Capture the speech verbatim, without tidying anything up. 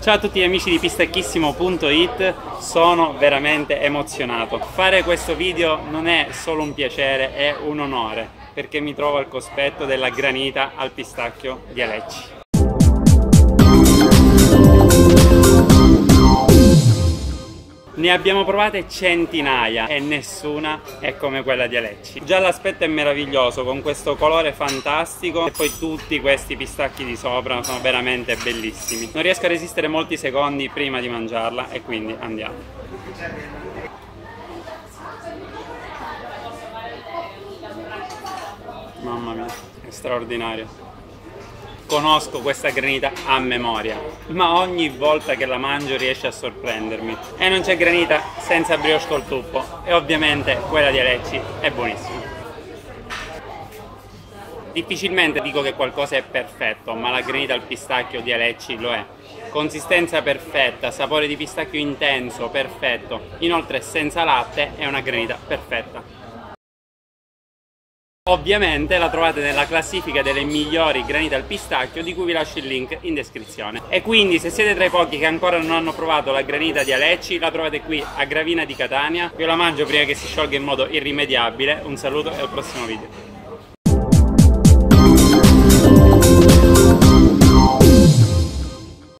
Ciao a tutti gli amici di pistacchissimo punto it, sono veramente emozionato. Fare questo video non è solo un piacere, è un onore, perché mi trovo al cospetto della granita al pistacchio di Alecci. Ne abbiamo provate centinaia e nessuna è come quella di Alecci. Già l'aspetto è meraviglioso, con questo colore fantastico e poi tutti questi pistacchi di sopra sono veramente bellissimi. Non riesco a resistere molti secondi prima di mangiarla e quindi andiamo. Mamma mia, è straordinario. Conosco questa granita a memoria, ma ogni volta che la mangio riesce a sorprendermi. E non c'è granita senza brioche col tuppo, e ovviamente quella di Alecci è buonissima. Difficilmente dico che qualcosa è perfetto, ma la granita al pistacchio di Alecci lo è. Consistenza perfetta, sapore di pistacchio intenso, perfetto. Inoltre senza latte è una granita perfetta. Ovviamente la trovate nella classifica delle migliori granite al pistacchio, di cui vi lascio il link in descrizione. E quindi, se siete tra i pochi che ancora non hanno provato la granita di Alecci, la trovate qui a Gravina di Catania. Io la mangio prima che si sciolga in modo irrimediabile. Un saluto e al prossimo video.